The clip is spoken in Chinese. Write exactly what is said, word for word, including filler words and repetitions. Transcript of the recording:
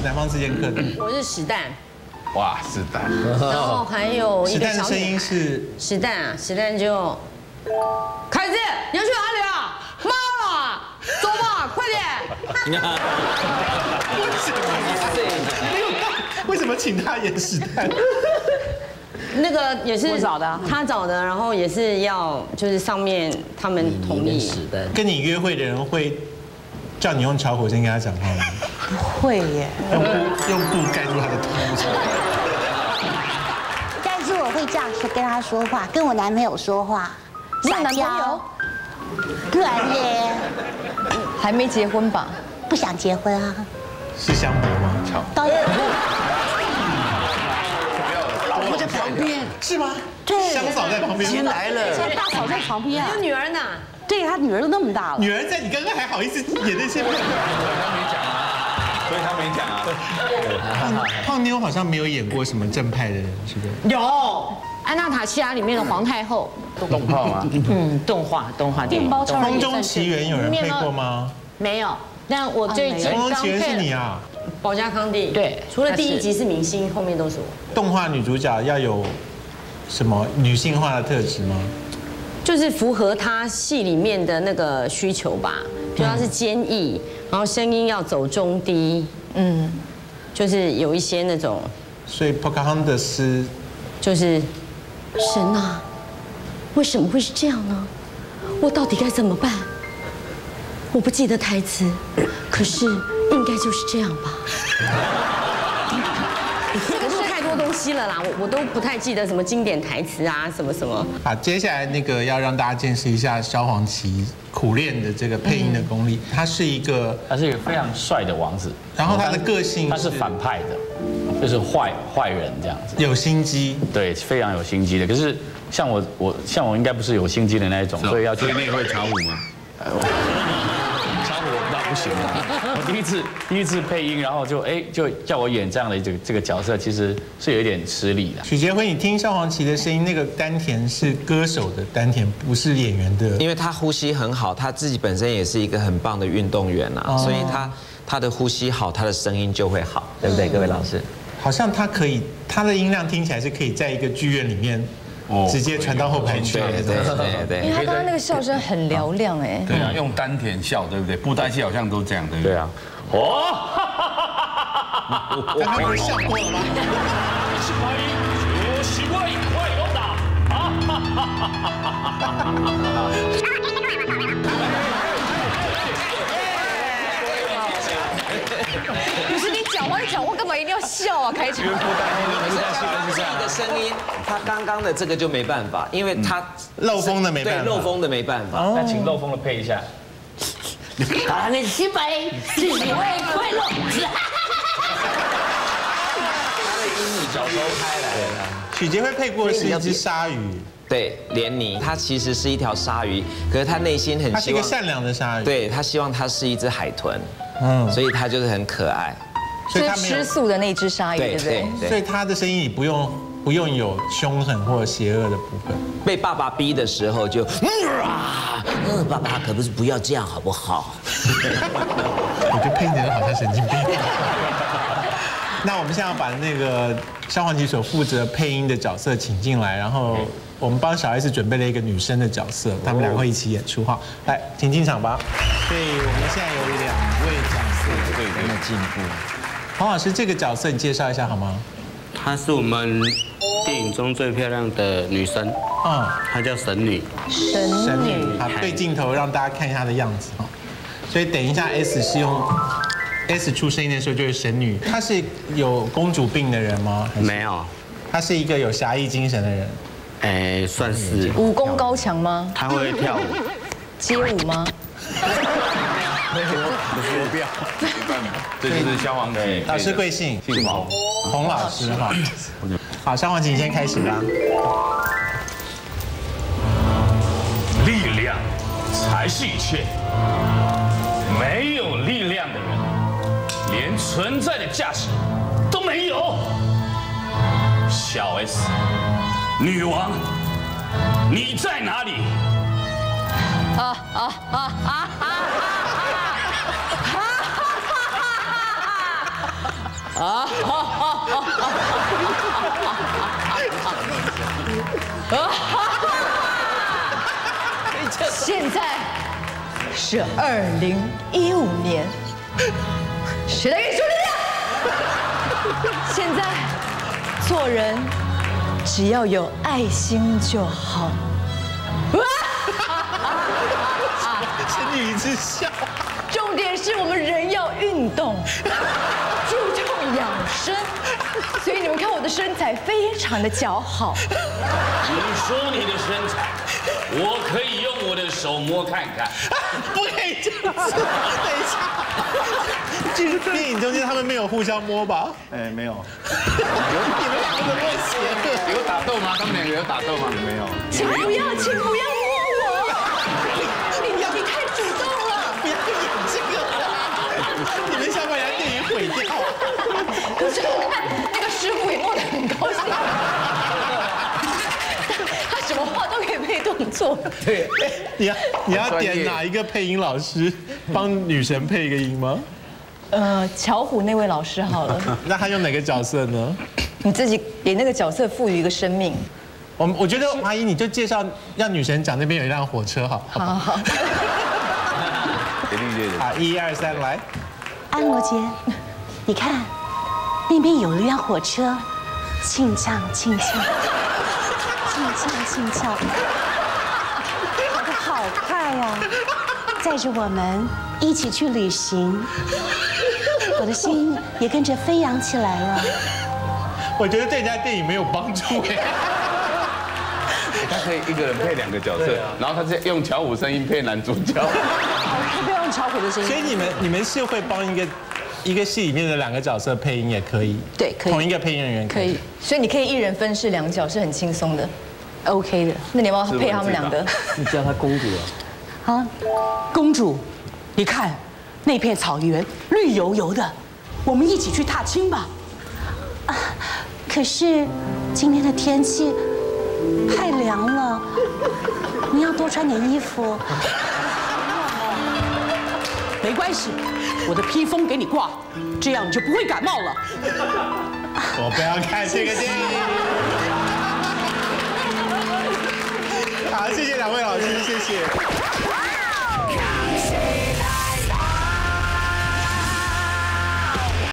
南方四剑客的？ 我是史蛋。 哇，是的。 然后还有一史个小蛋的声音是史蛋啊，史蛋就，凯子，你要去哪里啊？妈了，走吧，快点。 为什么请他演史蛋？ 那个也是我找的， 他找的，然后也是要就是上面他们同意。 跟你约会的人会叫你用巧口声跟他讲话吗？ 会耶， 用布用布盖住他的头。 但是我会这样说跟他说话，跟我男朋友说话。 你有男朋友？ 对耶， 还没结婚吧？ 不想结婚啊。 是香博吗？巧。 导演。 老婆在旁边是吗？ 对。 香嫂在旁边。 先来了。 现在大嫂在旁边啊。 有女儿呢。 对他女儿都那么大了。 女儿在，你刚刚还好意思演那些？ 所以他没讲啊。 胖胖妞好像没有演过什么正派的人，是不是？ 有《安娜塔西亚》里面的皇太后。 动画吗？ 嗯，动画动画电影。 《风中奇缘》有人配过吗？ 没有。但我最近 《风中奇缘》是你啊？ 保加康帝。 对， 除了第一集是明星，后面都是我。 动画女主角要有什么女性化的特质吗？ 就是符合她戏里面的那个需求吧，比如她是坚毅，然后声音要走中低，嗯，就是有一些那种。 所以 Pocahontas 就是神啊，为什么会是这样呢？我到底该怎么办？我不记得台词，可是应该就是这样吧。这个太多东西了啦，我我都不太记得什么经典台词啊，什么什么。 好，接下来那个要让大家见识一下萧煌奇苦练的这个配音的功力。他是一个， 他是一个非常帅的王子， 然后他的个性他是反派的，就是坏坏人这样子， 有心机， 对，非常有心机的。可是像我我像我应该不是有心机的那一种，所以要去。 所以你也会巧虎吗？ 巧虎那不行啊！我第一次第一次配音，然后就哎就叫我演这样的这个这个角色，其实是有一点吃力的。 许杰辉，你听萧煌奇的声音，那个丹田是歌手的丹田，不是演员的。 因为他呼吸很好，他自己本身也是一个很棒的运动员啊，所以他他的呼吸好，他的声音就会好，对不对，各位老师？ 好像他可以，他的音量听起来是可以在一个剧院里面。直接传到后排去。 对对对对。 因为他刚刚那个笑声很嘹亮哎。 对啊，用丹田笑，对不对？布袋戏好像都这样，对不对？ 对啊。哦。 刚刚不是笑过了吗？ 是拍音，有习惯快有打。啊哈哈哈哈哈哈！ 不是你讲话，你讲话干嘛一定要笑啊？开场。 因为不担心，不担心自己的声音，他刚刚的这个就没办法，因为他漏风的没办法， 对漏风的没办法。 那请漏风的配一下。 啊，那西北自己会快乐。 他的音你脚都开来了。 许杰辉配过的是一只鲨鱼。 对，连妮，它其实是一条鲨鱼，可是他内心很它是一个善良的鲨鱼。 对，他希望它是一只海豚，嗯，所以它就是很可爱。 所以它吃素的那只鲨鱼，对不对？ 所以他的声音你不用不用有凶狠或者邪恶的部分。 被爸爸逼的时候就，啊，嗯，爸爸可不是不要这样好不好？ 我觉得配音的人好像神经病。那我们现在要把那个萧煌奇所负责配音的角色请进来，然后我们帮小 S 准备了一个女生的角色，他们两个会一起演出哈。来，请进场吧。所以我们现在有两位角色， 对，有进步。 黄老师，这个角色你介绍一下好吗？ 她是我们电影中最漂亮的女生，嗯，她叫神女。 神女， 好，对镜头让大家看一下她的样子哈。所以等一下 S 是用 S 出声音的时候就是神女，她是有公主病的人吗？ 没有， 她是一个有侠义精神的人。 哎，算是。 武功高强吗？ 她会跳舞。 街舞吗？ 不要，没办法，这就是萧煌奇。 老师贵姓？ 姓洪， 洪老师哈。好，萧煌奇，你先开始吧。 力量才是一切，没有力量的人，连存在的价值都没有。小 S， 女王，你在哪里？啊啊啊啊啊！ 现在是二零一五年，谁来跟你说力量？现在做人只要有爱心就好。 仙女一直笑。 重点是我们人要运动，注重养生，所以你们看我的身材非常的姣好。 你说你的身材，我可以用我的手摸看看。 不可以这样子，等一下。就是电影中间他们没有互相摸吧？ 哎，没有。 你们两个怎么会邪恶？ 有打斗吗？他们两个有打斗吗？没有。 请不要，请不要摸我！你你太主动了， 不要演这个了，你们想把人家电影毁掉。 可是我看那个师傅也摸得很高兴，他什么话都可以配动作。 对，你要你要点哪一个配音老师帮女神配一个音吗？ 呃，巧虎那位老师好了， 那他用哪个角色呢？ 你自己给那个角色赋予一个生命。 我我觉得阿姨你就介绍让女神讲那边有一辆火车好。 好好好。 一定对的。 好，一二三，来。 安罗杰，你看，那边有一辆火车，轻巧轻巧，轻巧轻巧，跑得好快呀，载着我们一起去旅行，我的心也跟着飞扬起来了。 我觉得对人家电影没有帮助哎。 他可以一个人配两个角色，然后他是用巧虎声音配男主角。 他不要用巧虎的声音。 所以你们你们是会帮一个一个戏里面的两个角色配音也可以？ 对，可以。 同一个配音人员可以。所以你可以一人分饰两角，是很轻松的 ，OK 的。 那你要不要配他们两个？ 你叫她公主啊？啊，公主，你看那片草原绿油油的，我们一起去踏青吧。啊，可是今天的天气太凉了，你要多穿点衣服。没关系，我的披风给你挂，这样你就不会感冒了。 我不要看这个电影。好，谢谢两位老师，谢谢。